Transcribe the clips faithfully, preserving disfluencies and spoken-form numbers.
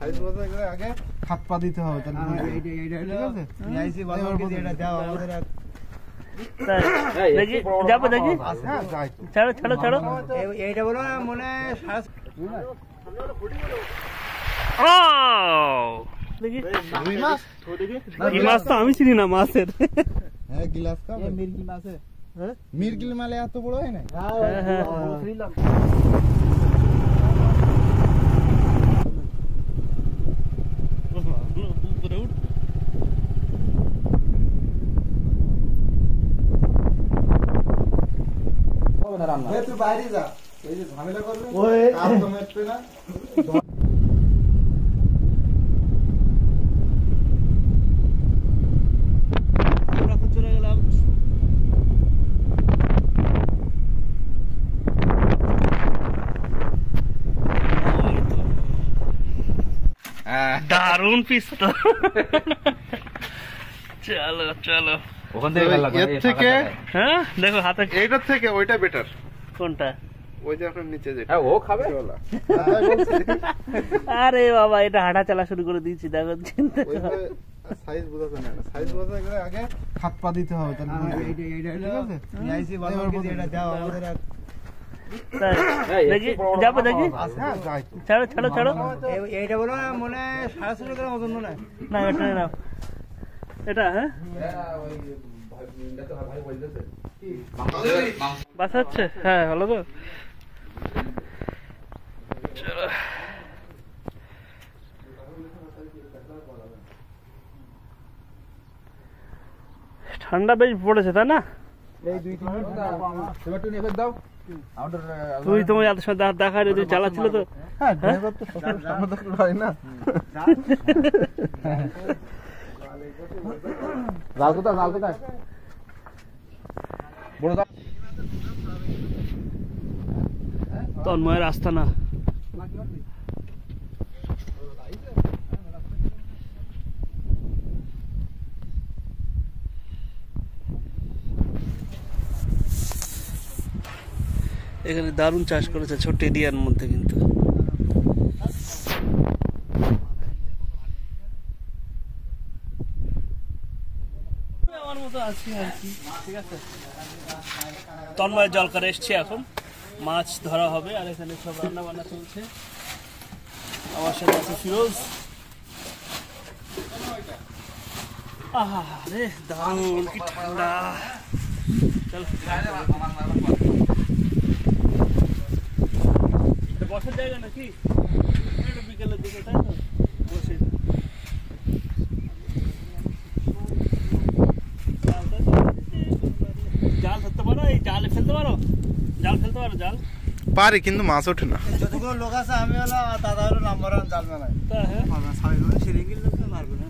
Size বোঝা গেলে আগে হাত পা দিতে হবে তাহলে এইটা এইটা ঠিক আছে আইসি বলবো কি এটা দাও আমাদের দেখি যাবো দেখি হ্যাঁ যাই ছাড়ো ছাড়ো ছাড়ো এইটা বলো মনে ও দেখি রুই মাছ কি মাছ তো আমি চিনি না মাছের হ্যাঁ গ্লাস কা মির্গি মাছ হ্যাঁ মির্গি মালে এত বড় হয় না হ্যাঁ হ্যাঁ বুঝলাম উপরে উঠ হবে না রান্না এ তুই বাইরে যা এই যে ঝামেলা করবে ওই আর তো মেটবে না দারুন পিস তো চলো চলো ওখান থেকে ভালো লাগে এর থেকে হ্যাঁ দেখো হাতে এইটার থেকে ওইটা বেটার কোনটা ওই যে আপনার নিচে যেটা হ্যাঁ ও খাবে আরে বাবা এটা হাঁটা চলা শুরু করে দিয়েছি দেখো চিন্তা সাইজ বোঝা না সাইজ বোঝা গেলে আগে হাত পা দিতে হবে তাহলে এইটা এইটা ঠিক আছে আইসি বলবো কি এটা দাও আমাদের দেখি যাবো দেখি হ্যাঁ যাই ছাড়ো ছাড়ো ছাড়ো এইটা বলো মনে সাড়ে ছশো গ্রাম ওজন না না এটা নাও এটা হ্যাঁ বাস হচ্ছে হ্যাঁ ভালো তো চলো ঠান্ডা বেশ পড়েছে তাই না তুই তোমার এত সময় দেখা তুই চালাচ্ছিল তো তন্ময়ের আস্তানা এখানে দারুণ চাষ করেছে ছোট্ট এরিয়ার মধ্যে কিন্তু আমার মতো আছি আর কি ঠিক আছে তন্ময় জল করে এসছি এখন মাছ ধরা হবে আর এখানে সব রান্না বান্না চলছে আমার সাথে আছে ফিরোজ আহা রে দারুণ কি ঠান্ডা চল বসার জায়গা নাকি বিকেলের দিকে তাই তো বসে জাল ধরতে পারো এই জালে ফেলতে পারো জাল ফেলতে পারো জাল পারি কিন্তু মাছ ওঠে না যতগুলো লোক আছে আমি হলো দাদা হলো নাম্বার ওয়ান জাল মেলায় তা হ্যাঁ সিরিঙ্গিল লোক মারবে না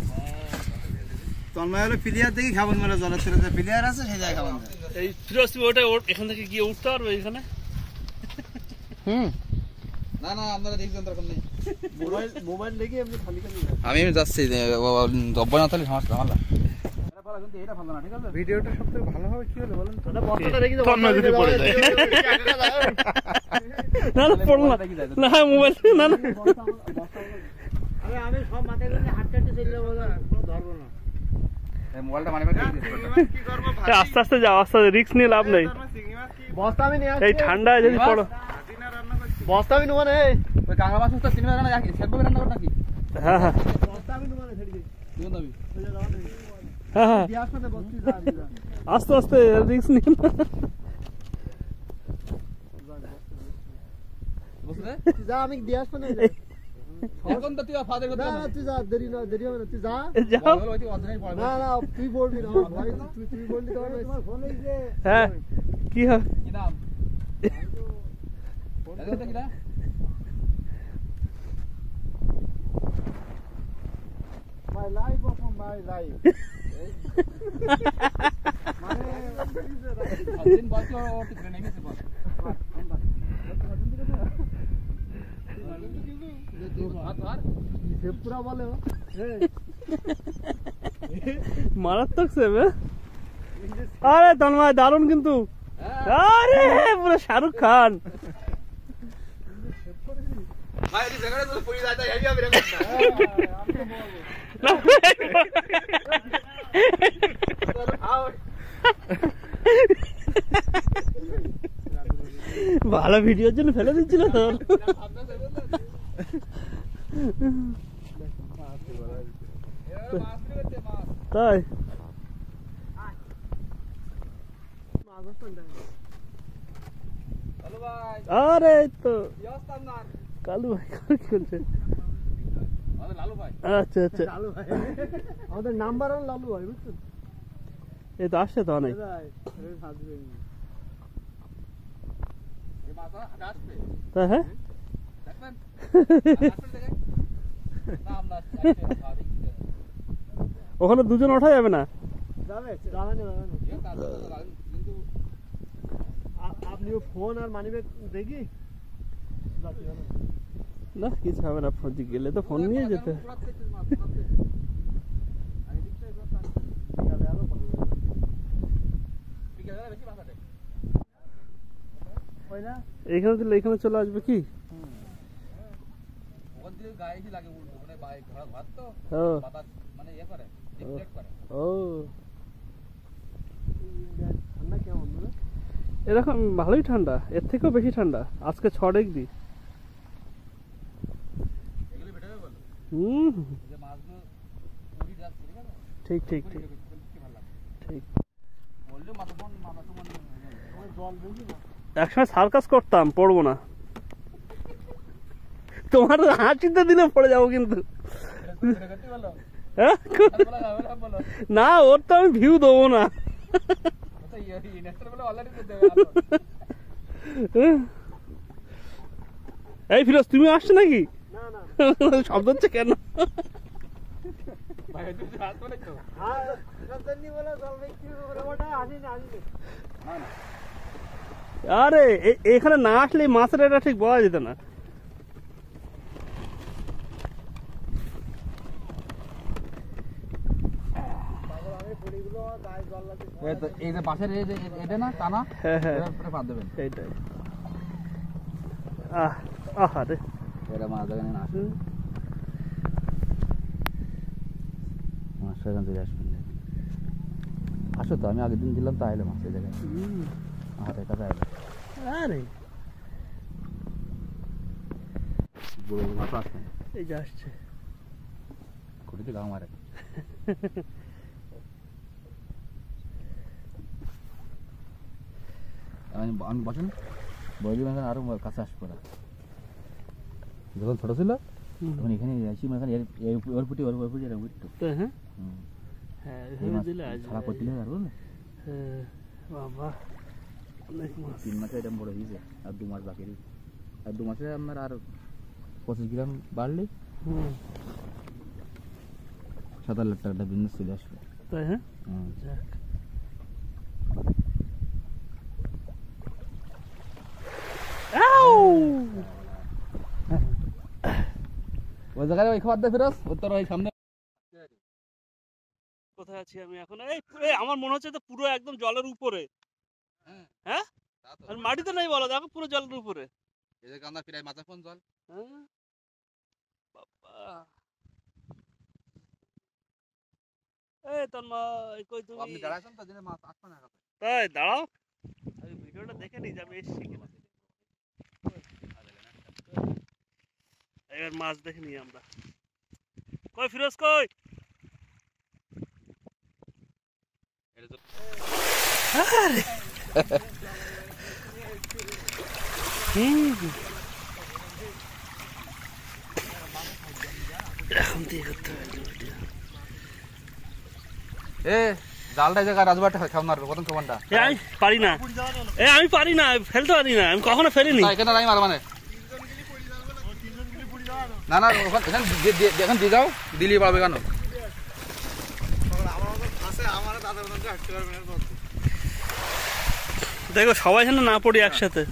তন্ময় হলো প্লেয়ার দেখি খাবার মেলা জলের ছেড়ে প্লেয়ার আছে সেই জায়গায় খাবার এই ফিরোজ তুমি ওটা এখান থেকে গিয়ে উঠতে পারবে এখানে হুম না না আপনারা দেখছেন দরকার নেই মোবাইল মোবাইল দেখি আপনি খালি খালি আমি যাচ্ছি দব্বই না তাহলে সমস্যা ভালো কিন্তু এটা ভালো না ঠিক আছে ভিডিওটা সবথেকে ভালো হবে কি হলো বলেন তো বস্তাটা দেখি তন্ময় যদি পড়ে যায় না না পড়লো না না মোবাইল না না আরে আমি সব মাথায় করে হাত কাটতে চলে যাবো না কোনো ধরবো না এই মোবাইলটা মানে কি করব ভাই আস্তে আস্তে যাও আস্তে আস্তে রিস্ক নিয়ে লাভ নেই বস্তা আমি নিয়ে আসছি এই ঠান্ডায় যদি পড়ো বস্তা আমি নেবো না ওই কাঁকড়া মাছ তো চিংড়ি রান্না সেদ্ধ রান্না করো নাকি হ্যাঁ হ্যাঁ বস্তা আমি নেবো না ছেড়ে দিই কি দাবি হ্যাঁ হ্যাঁ দিয়ে আসতে বস্তি যা আস্তে আস্তে রিস্ক নিয়ে বুঝলে যা আমি দিয়ে আসবো না এখন তো তুই ফাদার করতে না তুই যা দেরি না দেরি হবে না তুই যা যাও বল ওই অর্ধেক পড়বে না না তুই বলবি না ভাই তুই তুই বললি তোমার ফোনে যে হ্যাঁ কি হবে কি নাম এটা কি না my life of my life মানে দিন বাকি আর কি ট্রেনিং আছে বল পুরা বলে মারাত্মক সেবে আরে তন্ময় দারুণ কিন্তু আরে পুরো শাহরুখ খান ভাই এই জায়গাটা তো পড়ে যায় তাই হেভি হবে রেকর্ড না ভালো ভিডিওর জন্য ফেলে দিচ্ছিল তো তাই আরে তো কালু ভাই কি করছে লালু ভাই আচ্ছা আচ্ছা লালু ভাই আমাদের নাম্বার ওয়ান লালু ভাই বুঝছেন এই তো আসছে তো অনেক এই মাথা আসবে তাই হ্যাঁ দেখবেন আসবে দেখে না আমরা ওখানে দুজন ওঠা যাবে না যাবে যাবে না যাবে না কিন্তু আপনিও ফোন আর মানিব্যাগ দেখি না কিছু হবে না ফোন গেলে তো ফোন নিয়ে যেতে এইখানে দিলে এখানে চলে আসবে কি ওখান থেকে গায়ে এসে লাগে উল্টো মানে বাইক ঘোড়া ঘর তো ও বাতাস মানে ইয়ে করে ডিফ্লেক্ট করে ও ঠান্ডা কেমন বলে এরকম ভালোই ঠান্ডা এর থেকেও বেশি ঠান্ডা আজকে ছ ডিগ্রি এগুলো বেটার বলো হুম যে মাছগুলো পুরি যাচ্ছে ঠিক আছে ঠিক ঠিক ঠিক কি ভালো লাগে ঠিক বললে মাথা ফোন মাথা তো মানে জল বেশি না একসময় সার্কাস করতাম পড়বো না তোমার হাঁচিতে দিলে পড়ে যাবো কিন্তু করতে বলো হ্যাঁ? বলো না বলো না ওর তো আমি ভিউ দেবো না তো এই নেক্সট বলে অলরেডি তো দেবে এই ফিরোজ তুমি আসছো নাকি না না শব্দ হচ্ছে কেন ভাই তুমি হাত ধরে তো হ্যাঁ সন্তানি বলে জল বেশি বলে ওটা আসি না আসি না না আরে এ- এখানে না আসলে এই মাছের এটা ঠিক বলা যেত না এই যে পাশের এই যে এটা না টানা হ্যাঁ হ্যাঁ এটা বাদ দেবেন এইটাই আহ আহা রে এটা মাছ দেখেন না আসে মাছ এখান থেকে আসবেন আসো তো আমি আগের দিন দিলাম তো আইলে মাছ এই জায়গায় হাতের কাছে আইলে আরে বড় বড় মাছ আসবে এই যে আসছে খুঁটিতে গাঁ মারে আমি আমি বসেন বৈদি মাছ আরো কাছে আসবে না যখন ছোট ছিল তখন এখানে আসি মানে ওর ফুটি ওর ফুটি এরকম একটু তাই হ্যাঁ হুম হ্যাঁ এই এভাবে মাছ দিলে আসবে ছাড়া করতে আর বুঝলে হ্যাঁ বাবা অনেক মাছ তিন মাসে এরকম বড় হয়েছে আর দু মাস বাকি রয়েছে আর দু মাসে আপনার আর পঁচিশ গ্রাম বাড়লে হুম সাতাশ লাখ টাকাটা বিজনেস চলে আসবে তাই হ্যাঁ হুম যাক আউ ওই জায়গায় ওই খাবার দেয় ফেরত উত্তর ওই সামনে কোথায় আছি আমি এখন এই এই আমার মনে হচ্ছে তো পুরো একদম জলের উপরে হ্যাঁ আর মাটিতে নাই বলো দেখো পুরো জলের উপরে এই যে কান্দা প্রায় মাথা ফোন জল হ্যাঁ বাবা এই তন্মা কই তুমি আপনি দাঁড়াছেন তার জন্য মাছ আসবে না তাই দাঁড়াও আমি ভিডিওটা দেখে নিই যে আমি এসেছি কিনা এবার মাছ দেখে নিই আমরা কই ফিরোজ কই আরে হুম এখন দিয়ে করতে হবে ভিডিও এ জালটা জায়গা রাজবাড়িটা খাওয়া মারবে প্রথম খাবারটা এ আমি পারি না এ আমি পারি না ফেলতে পারি না আমি কখনো ফেলিনি এখানে নাই মার মানে না না ওখানে এখানে দিয়ে- দিয়ে- এখানে দিয়ে যাও দিলি পাবে কেন দেখো সবাই যেন না পড়ি একসাথে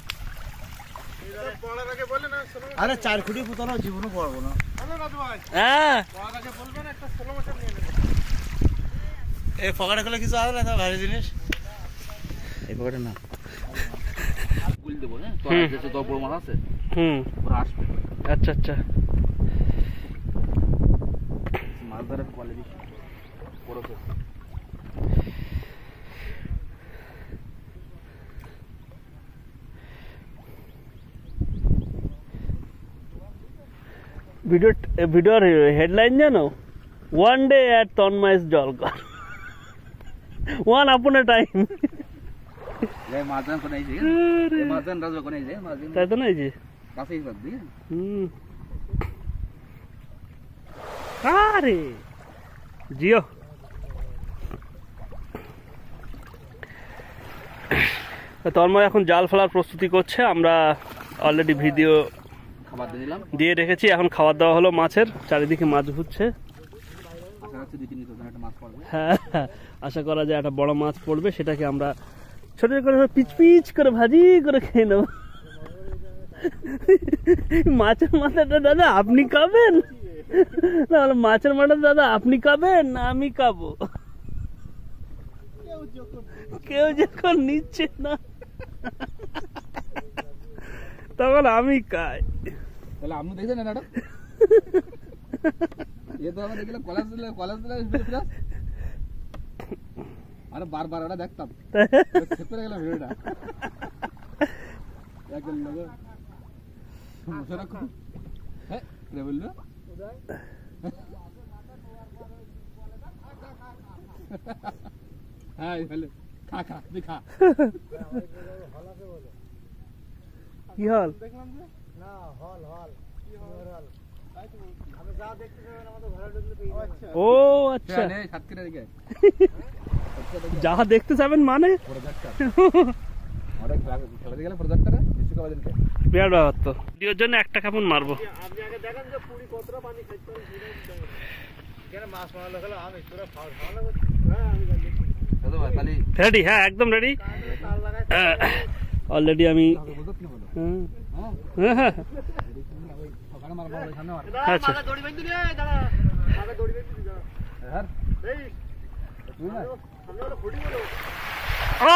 আরে চার কোটি পুতানো জীবনে পড়বো না হ্যাঁ এই ফকাটা খেলে কিছু আসবে না ভারী জিনিস এই পকেটে না গুল দেবো হ্যাঁ তো হুম। আর তো বড় মাছ আছে হুম ওরা আসবে আচ্ছা আচ্ছা মাছ ধরার কোয়ালিটি বড় তো ভিডিও ভিডিওর হেডলাইন জানো ওয়ান ডে অ্যাট তন্ময়েস জলকর ওয়ান আপন এ টাইম এই মাছ ধরা কোন আইছে এই মাছ ধরা রাজা কোন আইছে মাছ তাই তো নাই যে কাছেই সব দিয়ে হুম আরে জিও তন্ময় এখন জাল ফেলার প্রস্তুতি করছে আমরা অলরেডি ভিডিও খাবার দিয়ে দিলাম দিয়ে রেখেছি এখন খাবার দেওয়া হলো মাছের চারিদিকে মাছ ঘুরছে আশা করছি দুই তিন দিন একটা মাছ পড়বে হ্যাঁ আশা করা যায় একটা বড় মাছ পড়বে সেটাকে আমরা ছোট ছোট করে পিচ পিচ করে ভাজি করে খেয়ে নেব মাছের মাথাটা দাদা আপনি খাবেন না মাছের মাথা দাদা আপনি খাবেন না আমি খাবো কেউ যখন নিচ্ছে না তখন আমি খাই তাহলে আপনি দেখছেন না ये तो हमें देखला कॉलेज में कॉलेज में फिर अरे बार बार ওটা দেখতাম চেক করে গেলাম ভিডিওটা একদম লাগো সমস্যা কো হ্যাঁ রে বললো হ্যাঁ ভালো খা খা দেখা কি হল দেখলাম যে না হল হল কি হল আমি যা দেখতে পাবেন আমাদের ঘরে ঢুকলে পেয়ে যাবেন। আচ্ছা ও আচ্ছা নে সাত করে দিকে যা দেখতে যাবেন মানে প্রজেক্টর আরে খেলা দিকে প্রজেক্টর নিশ্চয় কাজ দিতে বিরাট ব্যাপার তো ভিডিওর জন্য একটা কাপড় মারবো আপনি আগে দেখেন যে পুরি কতটা পানি খাইতে পারে কেন মাছ মারলে গেল আমি পুরো খাওয়া খাওয়া করছি হ্যাঁ আমি জানি দাদা খালি রেডি হ্যাঁ একদম রেডি তাল লাগাই অলরেডি আমি বলতো কি বলো হুম, হ্যাঁ হ্যাঁ, হ্যাঁ, সকালে মার মার সামনে মার আচ্ছা। মাথা দড়ি বেঁধে রে দাদা মাথা দড়ি বেঁধে দিগা হ্যাঁ এই তুই না সামনে ওটা ফুটি গেল ও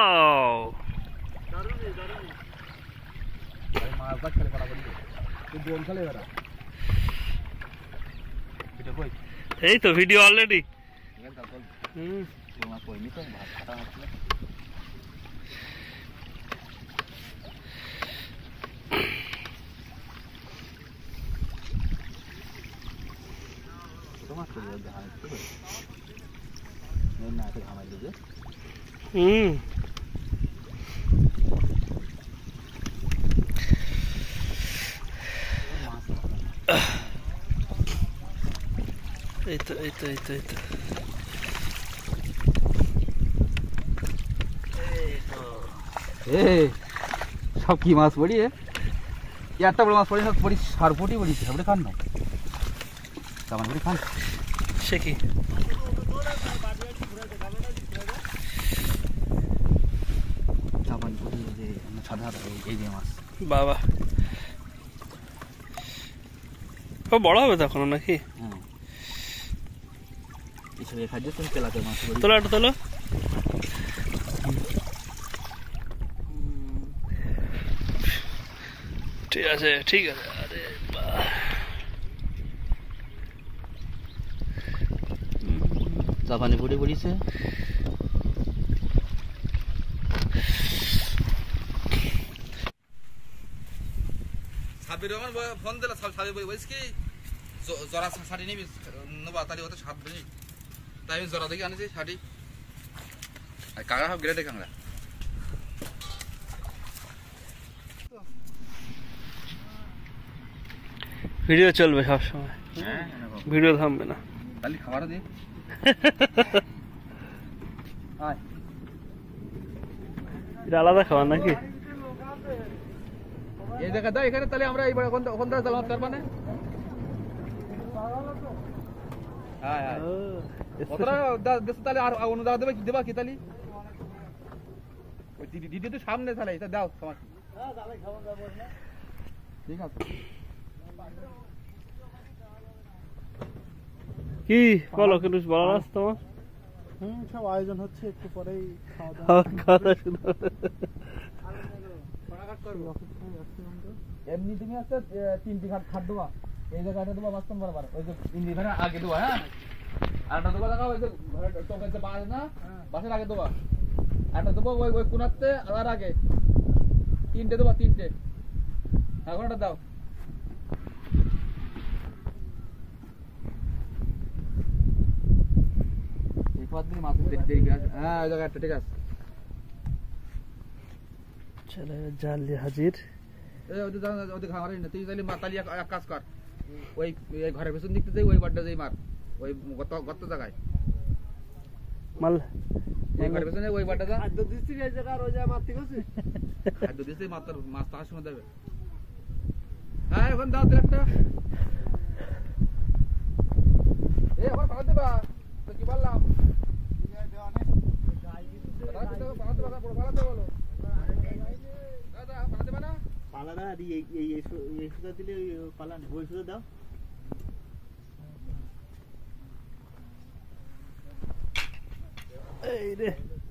দারুণ নেই দারুণ মাছ বাদ খেলে পড়া বলি তুই বোন খেলে এরা এটা কই এই তো ভিডিও অলরেডি এর তারপর হুম তোমার কই নি তো ভাত খাটা হচ্ছে তোমার কই দেখা হচ্ছে না তো আমার দিকে হুম এই তো এই তো এই তো এই তো এ সব কি মাছ পড়ি একটা বড় মাছ পড়ি সব পড়ি সারপুটি পড়ি সবরে খান না সামান করে খান সে কি সাবান পড়ি যে সাদা এই যে মাছ বাবা ও বড় হবে তখন নাকি হ্যাঁ কিছু খাদ্য তুমি পেলাতে মাছ পড়ি তোলো একটা তোলো ঠিক আছে ঠিক আছে আরে বাহ সাবানে পড়ি পড়িছে সাবির রহমান ফোন দিলা সাবি বইস কি জরা শাড়ি নিবি নবা তালি ওতে সাত বই তাই আমি জরা দেখে আনেছি শাড়ি আর কাকা সব গ্রেডে কাংলা ভিডিও চলবে সব সময় ভিডিও থামবে না তালি খাবার দে আয় এটা আলাদা খাবার নাকি এই জায়গা দাও এখানে তাহলে আমরা এইবার কোন কোন দাস জামাত করব না হ্যাঁ হ্যাঁ ওতরা দেশ তাহলে আর অনুদা দেবে কি দেবা কি তাহলে ওই দিদি দিদি তো সামনে তাহলে এটা দাও তোমার হ্যাঁ দাদা খাওয়া যাবে না ঠিক আছে কি বলো কিছু বলার আছে তোমার হুম সব আয়োজন হচ্ছে একটু পরেই খাওয়া দাওয়া খাওয়া খাওয়া শুরু হবে। ফটাফট করব অপেক্ষায় আছি আমরা এমনি তুমি হচ্ছে তিনটি খাট খাট দেবা, এই জায়গাটা দেবা মাঝখান বরাবর, ওই যে ইঞ্জিনের আগে দেবা, হ্যাঁ আরেকটা দেবা দেখাও, ওই যে চৌকাতে বাস না বাসের আগে দেবা, একটা দেবো ওই ওই কোনাতে আর আগে, তিনটে দেবা তিনটে, হ্যাঁ কোনটা দাও। হ্যাঁ ওই জায়গাটা ঠিক আছে। চলে জাল দিয়ে হাজির। তুই তাহলে মাতালি এক কাজ কর, ওই ঘরের পেছন দিকতে যাই, ওই বারটা যাই মার, ওই গত জায়গায় মাল এই ঘরের পেছনে ওই বারটা যা, খাদ্য দিচ্ছি এই জায়গা আর ওই জায়গা মারতে গেছে। খাদ্য দিচ্ছি মাছ মাছ থাকার সময় দেবে। হ্যাঁ ওখানে দাও তো একটা, এই ওখানে পাড়া দেবা তো কি বললাম, পালাদা আর এই এই এই সুতা দিলে পালা নেই, ওই সুতা দাও। এই রে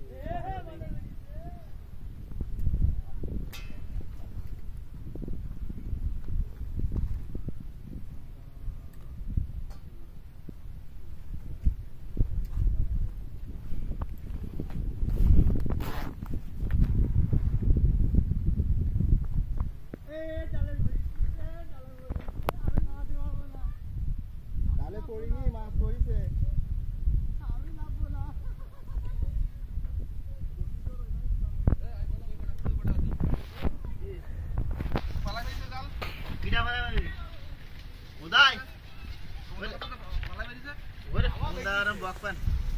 তাহলে পড়িনি, মাছ পড়িছে। উদয় ওরে উদার বকপান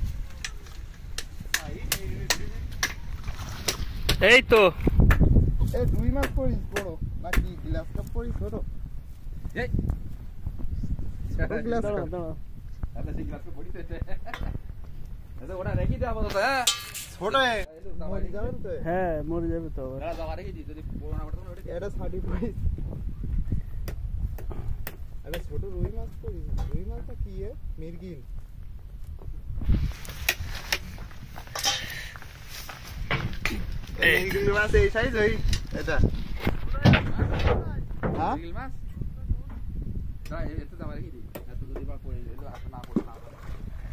এই তো এ দুই মাছ পড়িস বড় নাকি গ্লাস কাপ পড়িস ছোট? এই ছোট গ্লাস দাঁড়া কাপ। দাঁড়া আচ্ছা ঠিক আছে বডি পেতে, আচ্ছা ওটা রেখে দাও আমাদের, হ্যাঁ ছোট মরে যাবেন তো। হ্যাঁ মরে যাবে তো আবার। দাও দাও রেখে দিই, যদি বড় না পড়ে তখন ওটা এটা ছাড়ি পড়িস। আরে ছোট রুই মাছ পড়িস। রুই মাছটা কি এ? মিরগিল। মিরগিল মাছ এই সাইজ ওই এটা। হ্যাঁ গিল মাছ দাও, এটা দাও রেখে দিই, এত যদি বা পড়ে এলো আর না পড়ে না পড়ে,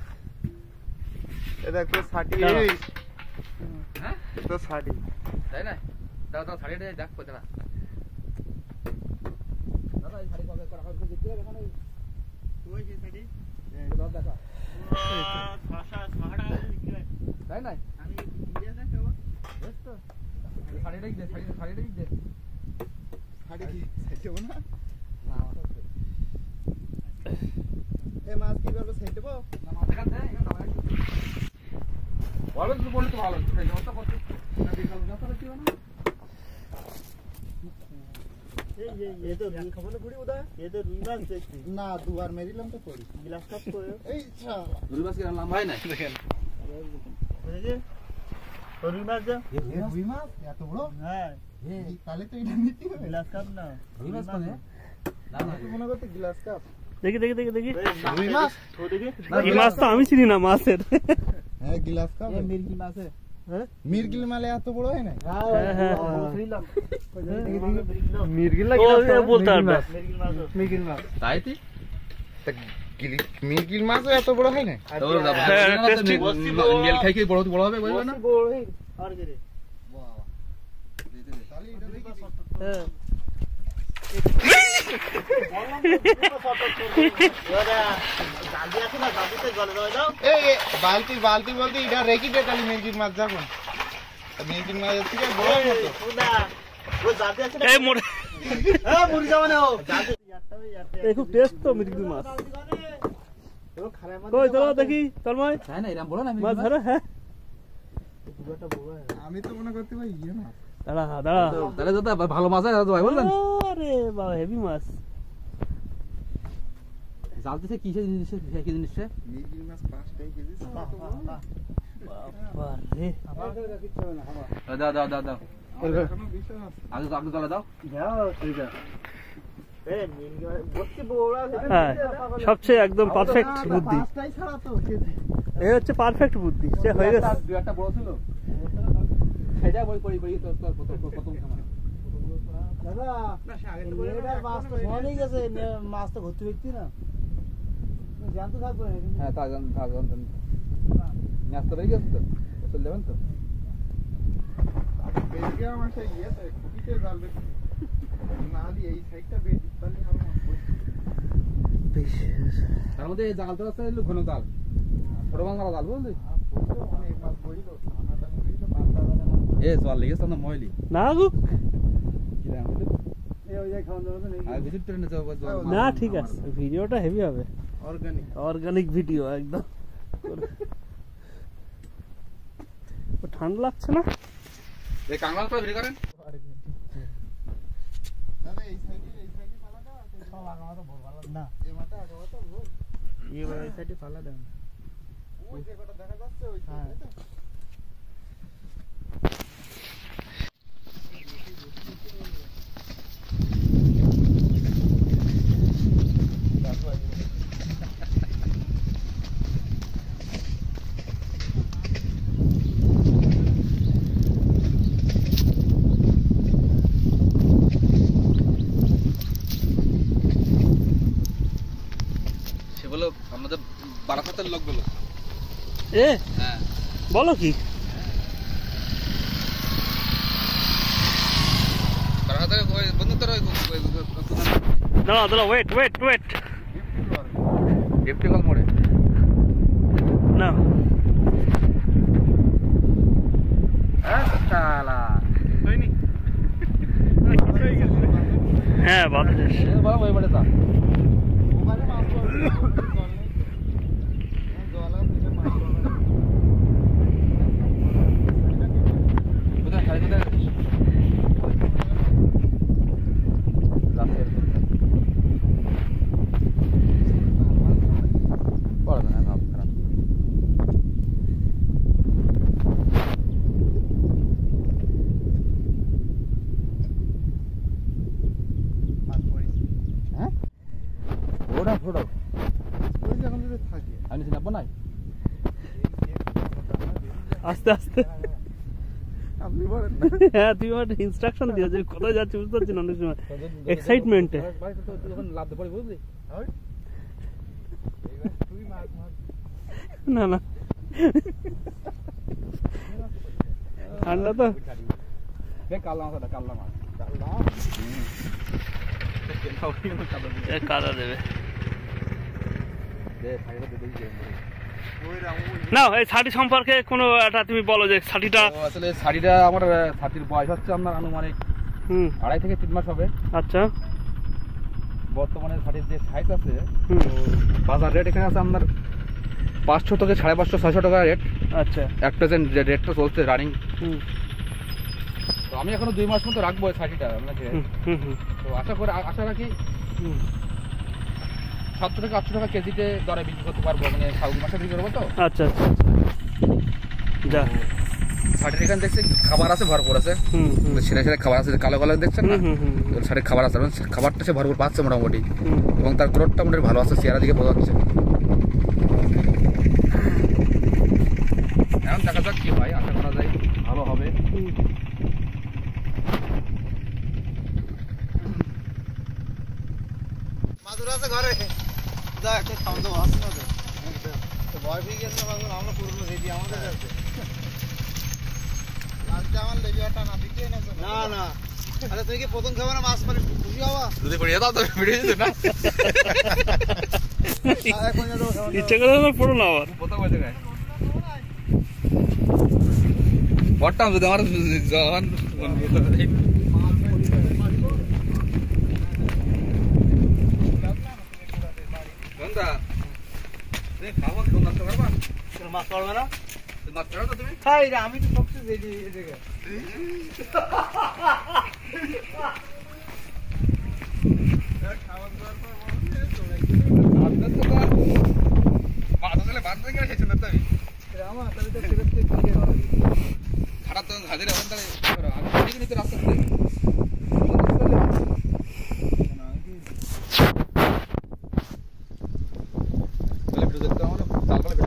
এটা একটু ছাটি। হ্যাঁ তো ছাটি তাই না, দাও দাও শাড়িটা দেখ কোথায় না দাদা, এই শাড়ি কবে করা হবে দেখতে হবে, এখানে ওই যে সাইডে দাও দেখা, ছশা ছড়া তাই না আমি দিয়ে দেখ কেমন বেশ তো, শাড়িটা দে, শাড়িটা শাড়িটা দে, ছাটি কি ছাইতেব না? না আমার তো এ মাছ কিভাবে ছাইতেব? না মাছ দেখা দে, এখানে দাও একটু বলো তো, বলতে ভালো সেই জলটা করতে না, বিকাল যত রাখি না এই এই এই তো রুই খাবো না পুরি উদয়, এই তো রুই মাছ দেখছি না দুবার মেরিলাম তো পড়ি। গ্লাস কাপ করে এই শালা রুই মাছ কি লম্বা হয় না দেখেন, বুঝেছে রুই মাছ যা এ রুই মাছ এত বড়? হ্যাঁ এই তাহলে তো এটা নিতে হবে। গ্লাস কাপ না রুই মাছ মানে না না তুই মনে করতে গ্লাস কাপ? দেখি দেখি দেখি দেখি রুই মাছ? তো দেখি এই মাছ তো আমি চিনি না মাছের। হ্যাঁ গ্লাস কাপ। এই মির্গি মাছ হ্যাঁ মিরগিল মালে এত বড় হয় না? হ্যাঁ, হ্যাঁ, বুঝলাম মিরগিল ও এ বলতে পারবে মিরগিল মাছ মিরগিল মাছ। তাই তুই মিরগিল মাছও এত বড় হয় না? তো মেল খাই কি বড় বড় হবে বুঝবে না, বড় হই আর কি রে তাহলে এটা দেখি হ্যাঁ জালদি আছে না, জালদিতে জলে দেওয়া যাও। এই এ, বালতি বালতি বলতে এটা রেখে দে তাহলে মিরগিল মাছ যখন মিরগিল মাছ থেকে বড় মতো। ওদা ও জালদি আছে না, এই মোরে হ্যাঁ মুড়ি যাবে না ও জালদি ইয়ারটা ইয়ারটা এই খুব টেস্ট তো মিরগিল মাছ। ও খারাপ মাছ কই চলো দেখি তন্ময় তাই না এরকম বড় না মাছ ধরো। হ্যাঁ দুটো বড় হয় আমি তো মনে করতে পারি ইয়ে না। দাঁড়া দাঁড়া তাহলে দাদা ভালো মাছ আছে দাদা ভাই বললেন, আরে বাবা হেভি মাছ। জাল দিছে কিসের জিনিস, কি জিনিস মিরগিল মাছ পাঁচটাই কেজি। বাহ বাহ বাহ বাবা রে দাও দাও দাও দাও এখনো বিষয় আছে। আগে তো আপনি জলে দাও, যাও ঠিক আছে এ মিনগি বত্তি বড় আছে হ্যাঁ সবচেয়ে একদম পারফেক্ট বুদ্ধি। পাঁচটাই ছাড়া তো কেজি। এই হচ্ছে পারফেক্ট বুদ্ধি, সে হয়ে গেছে। দু একটা বড় ছিল সেটা বই পড়ি পড়ি তোর তোর প্রথম প্রথম খামার দাদা এটা মাছ তো সমানই গেছে, মাছ তো ভর্তি ভর্তি না, জ্যান্ত থাকবে না। হ্যাঁ তা জান তা জান মাছ তো বেরিয়ে গেছে তো, চলে যাবেন তো। বেরিয়ে আমার সেই ইয়েতে খুঁটিতে জাল বেশি না দিয়ে এই সাইডটা বেশি তাহলে আরো মাছ পড়ছে। তার মধ্যে এই জাল তো আছে ঘন জাল, ছোট বাংলা জাল বুঝলি, অনেক মাছ পড়িল। এ জল লেগেছে না ময়লি না গো কি দাম বলে এই ওই জায়গায় খাওয়ান যাবে না, আর ভিতর ট্রেনে যাব জল না ঠিক আছে, ভিডিওটা হেভি হবে, অর্গানিক অর্গানিক ভিডিও একদম। ও ঠান্ডা লাগছে না? এই কাংলাটা ভিড় করেন দাদা এই সাইডে এই সাইডে পালা দাও, সব আগা তো ভোর ভালো না, এই মাথা আগা তো ভোর এই এই সাইডে পালা দেন, ওই যে কটা দেখা যাচ্ছে ওই সাইডে তো। সেগুলো আমাদের বারাসাতের লোকগুলো। এ হ্যাঁ বলো কি? বারাসাতের ওই বন্ধুত্বের ওই দাঁড়াও দাঁড়াও, ওয়েট ওয়েট ওয়েট, ডেপ্টিকল মোড়ে না শালা হয়নি হ্যাঁ বাতাস এসছে। বলা ওই বাড়ি তা ওখানে মাছ পড়ছে, জল নেই, জল আর পিছে মাছ পড়বে। কোথায় খালি কোথায় রাস্তার পড়বে না না খারাপ মাছ পড়েছে হ্যাঁ ওটা ফটো ওই যে এখন যদি থাকে আমি সিনাপ নাই আস্তে আস্তে, আপনি বলেন না। হ্যাঁ তুমি আমার ইনস্ট্রাকশন দিও যে কোথায় যাচ্ছি বুঝতে পারছি না অনেক সময় এক্সাইটমেন্টে। যখন লাভ পড়ে বুঝলি ওই তুই মাছ মাছ না না ঠান্ডা তো, কাল্লা মাছ কাল্লা মাছ এ কাদা দেবে ওই রামু না। এই শাড়ি সম্পর্কে কোনো একটা তুমি বলো যে শাড়িটা। তো আসলে শাড়িটা আমার ছাতির বয়স হচ্ছে আপনার আনুমানিক হুম আড়াই থেকে তিন মাস হবে। আচ্ছা বর্তমানে শাড়ির যে সাইজ আছে হুম তো বাজার রেট এখানে আছে আপনার পাঁচশো থেকে সাড়ে পাঁচশো ছয়শো টাকা রেট। আচ্ছা এক প্রেজেন্ট যে রেটটা চলছে রানিং। হুম তো আমি এখনো দুই মাস মতো রাখবো এই শাড়িটা আপনাকে। হুম হুম হুম তো আশা করে আশা রাখি হুম সাতশো থেকে আটশো টাকা কেজিতে দরে বিক্রি করতে পারবো, মানে ফাল্গুন মাসে বিক্রি করবো তো। আচ্ছা আচ্ছা যা শাড়ির এখানে দেখছি খাবার আছে ভরপুর আছে, হুম হুম সেটা সেটা খাবার আছে, কালো কালো দেখছেন না হুম হুম হুম শাড়ির খাবার আছে, মানে খাবারটা সে ভরপুর পাচ্ছে মোটামুটি, হুম এবং তার গ্রোথটা মোটামুটি ভালো আছে, চেহারা দিকে বোঝা যাচ্ছে। এখন দেখা যাক কি হয়, আশা করা যায় ভালো হবে। হুম। মাদুর আছে ঘরে, যা একটা খাওয়া দাওয়া আছে না তো ভয় পেয়ে গেছে মাদুর, আমরা পুরনো রেডি আমাদের কাছে। লাস্টে আমার লেগে একটা না দিকে এনেছে না না। আরে তুই কি প্রথম খাবে না মাছ মারি খুশি হওয়া? যদি পড়ে যেত তো ভিড়ে যেত না। এখন যেন খাওয়া ইচ্ছা করে আমার পড়ো না আবার। প্রথম হয়ে যায় বটটাম যদি আমার যখন কোনটা খাওয়া কেউ নষ্ট করবা, মাছ পড়বে না? নষ্ট করো তো তুমি। খাই রে, আমি তো সবচেয়ে রেডি এই জায়গায়। খাওয়া দাওয়ার পর মনে হয় চলে গেছে। মাছ আসলে বাদ দিয়ে গেছে না তাই আমার তাহলে তো ফেরত দিয়ে দিয়ে দেওয়া হবে। খারাপ তো হাজির এখন তাহলে আমি ঠিক নিতে রাস্তা করে তাহলে ভিডিও দেখতে আমার চাল পালে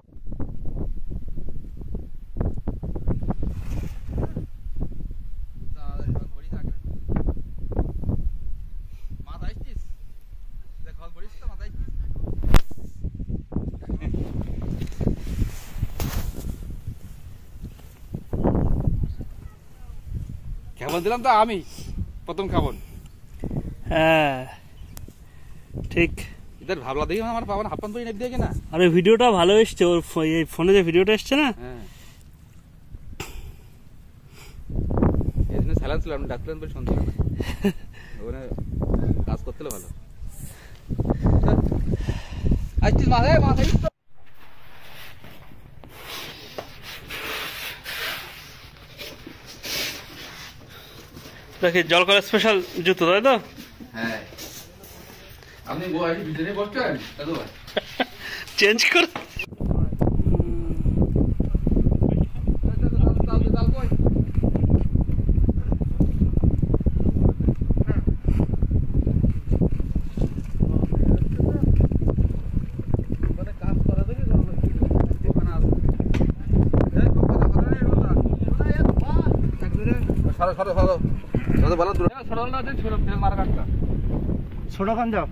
কেমন দিলাম তো আমি প্রথম খাবন। হ্যাঁ ঠিক। এদের ভাবলা দেখি আমার পাবন হাফ পান তো নেপ দিয়ে কিনা। আরে ভিডিওটা ভালো এসছে, ওর এই ফোনে যে ভিডিওটা এসছে না। হ্যাঁ এই জন্য স্যালান ছিল, আমি ডাক্তার বলে শুনতে না ওখানে কাজ করতে ভালো। আজকে মাথায় মাথায় দেখি জল করা স্পেশাল জুতো, তাই তো? হ্যাঁ আপনি গোয়ায় ভিতরে বসছেন দাদু ভাই চেঞ্জ কর। ছোট খান যাও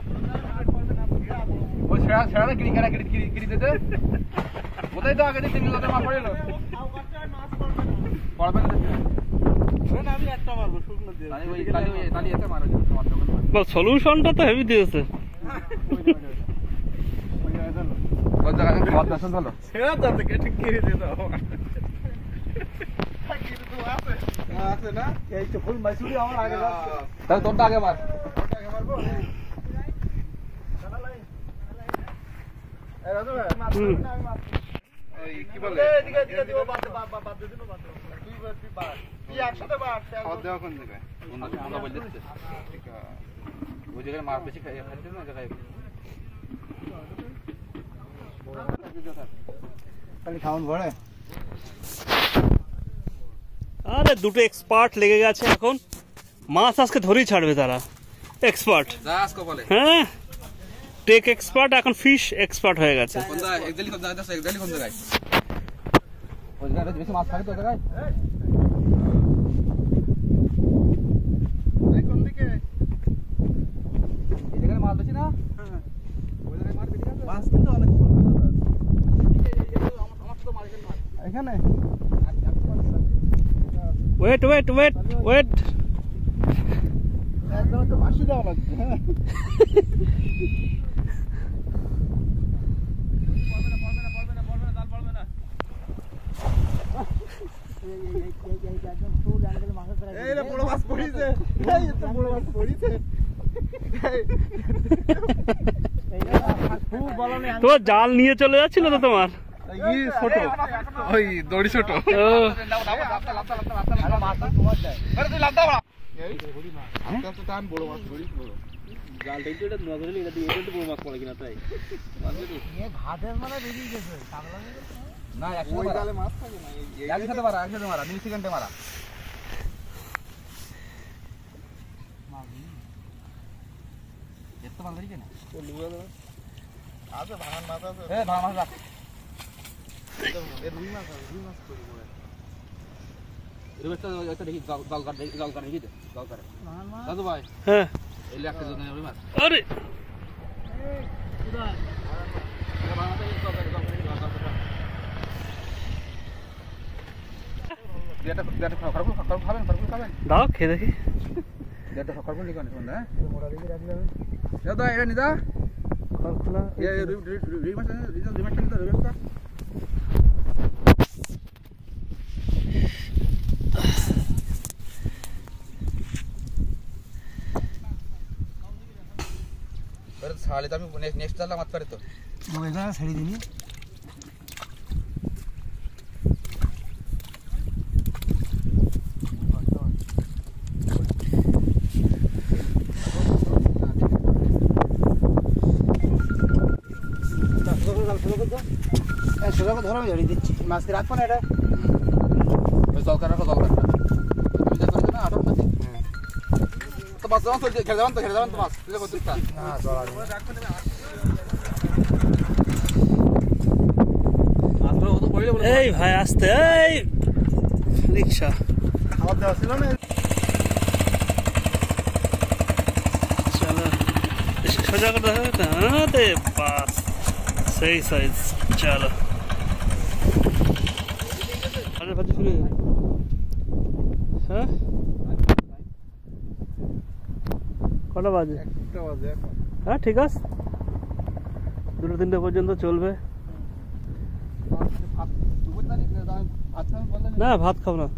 কোথায় তো আগে তিন মাছ পড়ে এলো পড়বে আমি একটা মারবো শুকনো দিয়ে। সলিউশনটা তো হেভি দিয়েছে। ছেড়া যাতে কেটে কেড়ে দিয়ে দাও। আছে না এই তো ফুল মাইসুরি আমার আগে যাচ্ছে। তাহলে তোরটা আগে মার। ওটা আগে মারবো। এই রাজু ভাই মারবো না, আমি মারবো। ওই কি বলে এদিকে এদিকে দিব বাদ বাদ বাদ দিন বাদ তুই তুই বাদ কি একসাথে বাদ খাওয়া দেওয়া কোন জায়গায় বন্ধু বলে দিচ্ছে ঠিক আছে ওই জায়গায় মার বেশি খাই খাইতে না জায়গায় খালি খাওন ভরে। আরে দুটো এক্সপার্ট লেগে গেছে এখন, মাছ আজকে ধরেই ছাড়বে তারা। এক্সপার্ট যা আজকে বলে হ্যাঁ, টেক এক্সপার্ট এখন ফিশ এক্সপার্ট হয়ে গেছে। কোনটা একদলি কোন জায়গায় আছে একদলি কোন জায়গায় ওই জায়গায় বেশি মাছ থাকে তো জায়গায় এই কোন দিকে এই জায়গায় মাছ বেশি না। হ্যাঁ ওই জায়গায় মাছ বেশি আছে মাছ কিন্তু অনেক বড় আছে আমার আমার তো মাছ এখানে এখানে। ওয়েট ওয়েট ওয়েট ওয়েট একদম তো বাসি দেওয়া লাগবে। হ্যাঁ এই রে বড় মাছ পড়িছে, এই এত বড় মাছ পড়িছে। খুব বড় নেই। তো জাল নিয়ে চলে যাচ্ছিল তো তোমার? এই ছোট ওই দড়ি ছোট। ও টান বড় মাছ ধরিস বড় জাল দেখতে এটা নজরে এটা দিয়ে এটা বড় মাছ পড়ে কিনা তাই ঘাটের মানে বেরিয়ে গেছে না ওই একসাথে জালে মাছ থাকে না। একসাথে মারা একসাথে মারা দুই সেকেন্ডে মারা এত মাছ ধরি কেন আছে ভাঙান মাছ আছে। এ ভাঙা মাছ রাখ এ রুই মাছ আছে, রুই মাছ করি বলে রুবেশটা একটা দেখি জল জল কাট জল কাট দেখি জল কাট দাদু ভাই হ্যাঁ। এই একটা জন্য রুই মাছ আরে এটা এটা খরগোশ খরগোশ খাবেন খরগোশ খাবেন দাও খেয়ে দেখি। এটা খরগোশ লিখুন তোমরা হ্যাঁ দাদা এটা নিদা খোলা এ রুই রুই মাছ রিজাল রুই মাছ নিদা রুবেশটা पर साले तो मैं नेक्स्ट डाला मत करे तो वो एगा छड़ी देनी সোজা করে ধরো আমি ধরে দিচ্ছি মাছ কি রাখবো না এটা ওই জল কাটা জল কাটা তুমি যা করে না আটক না তো মাছ যাও তো খেলে যাবেন তো খেলে যাবেন তো মাছ তুই কত দিতা হ্যাঁ জল আছে মাছ তো তো কইলে বলে এই ভাই আসতে এই রিকশা খাবার দেওয়া ছিল না চলো সোজা করে দেখা যাবে হ্যাঁ তে বাস সেই সাইজ চলো আরে ভাজি শুরু হয়ে গেছে। হ্যাঁ কটা বাজে? একটা বাজে এখন। হ্যাঁ ঠিক আছে, দুটো তিনটে পর্যন্ত চলবে। না ভাত খাবো না।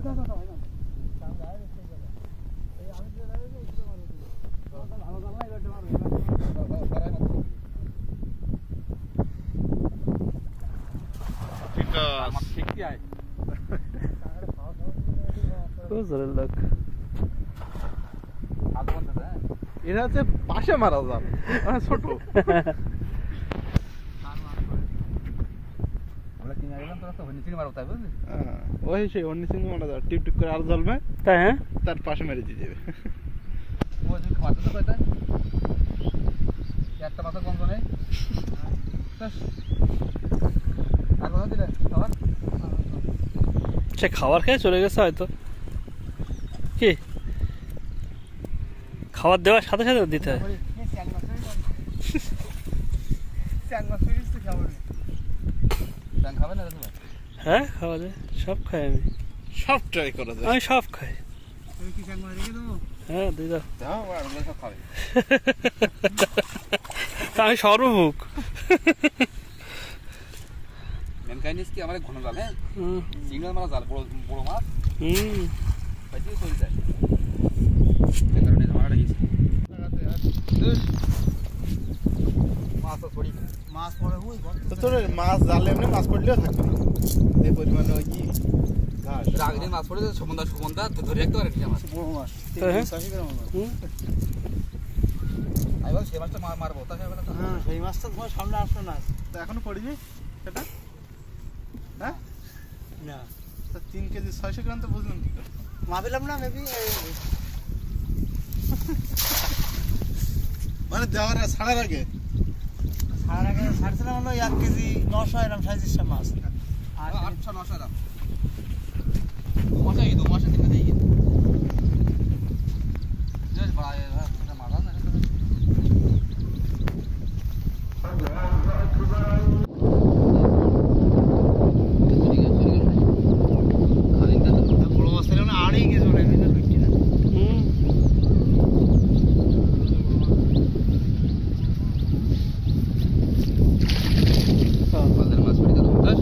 খুব জোরের লোক। এরা হচ্ছে পাশে মারা যান, ছোট। ওই সেই অন্য সিং মারা যাবে, টিপ টিপ করে আলো জ্বলবে, তাই হ্যাঁ, তার পাশে মেরে দিয়ে যাবে। একটা মাথা কম নেই আর কথা দিলে খাবার সে খাবার খেয়ে চলে গেছে হয়তো। কি খাবার দেওয়ার সাথে সাথে দিতে হয়? খাবে না? হ্যাঁ খাওয়া যায়, সব খাই আমি, সব ট্রাই করা যায়। আমি সব খাই। তুমি কি স্যাং মাছ রেখে দেবো? হ্যাঁ দিয়ে দাও। দাও আর ওগুলো সব খাবে। আমি সর্বভুক। মেন কাহিনী কি আমার ঘন জাল, হ্যাঁ হুম চিংড়ি মারা জাল, বড় বড় মাছ হুম পাইতে চলে যায়, সে কারণে ঝামেলা লাগিয়েছে। মাছ তো ছড়ি মাছ পড়ে ওই তো তোর মাছ জালে এমনি মাছ পড়লেও থাকবে না, এই পরিমাণে ওই কি ঘাস। রাগ দিয়ে মাছ পড়ে সুমন্দা সুমন্দা তো ধরে রাখতে পারে মাছ। বড় মাছ হ্যাঁ। চাষি গ্রাম মাছ। হুম আমি বল সেই মাছটা মার- মারবো তা সেবেলা তো হ্যাঁ সেই মাছটা তোমার সামনে আসলো না। তা এখনো পড়িনি সেটা, হ্যাঁ না তা তিন কেজি ছয়শো গ্রাম তো বুঝলাম কি করে। মাপিলাম না মেবি মানে দেওয়ার ছাড়ার আগে সার আগে ছাড়ছিলাম হলো এক কেজি নশো এরম সাইজের মাছ। আর আটশো নশো দাম দু মাসে এই দু মাসে তিনটে দিয়ে গেছে মাছ না বড় মাছ ছিল না আড়াই কেজি ওটা এমনি লুচি না। হুম বাজার মাছ পড়ে গেল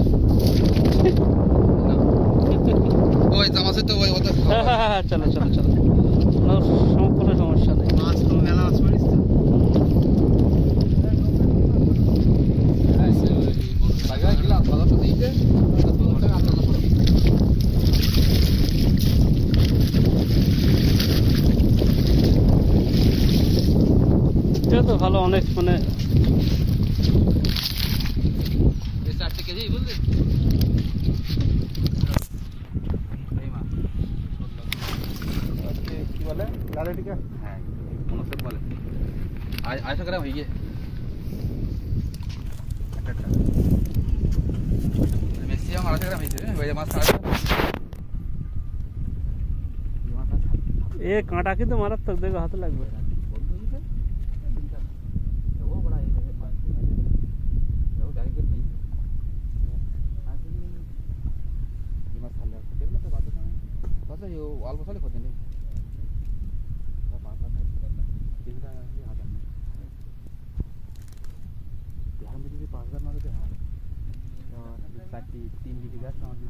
ওই জামাসে তো ওই ওটা হ্যাঁ হ্যাঁ হ্যাঁ চলো চলো চলো, কোনো সম- কোনো সমস্যা নেই। মাছ তো মেলা মাছ পড়িস তো। বাজার গেলাম বাজার তো দিতে দু টাকা আলাদা করে এটা তো ভালো, অনেক মানে এই চারটে কেজি বুঝলি এই মাছ কি বলে লালেটিকা। হ্যাঁ কোনো সব বলে আই আইসা গ্রাম হয়ে গিয়ে ম্যাক্সিমাম আড়াইশো গ্রাম হয়েছে ওই মাছ আড়াইশো এ কাঁটা কিন্তু মারাত্মক, দেখো হাতে লাগবে। অল্প সালে করতেন যদি পাঁচ হাজার মারতে হয় চারটি তিন কেজি গাছ আমার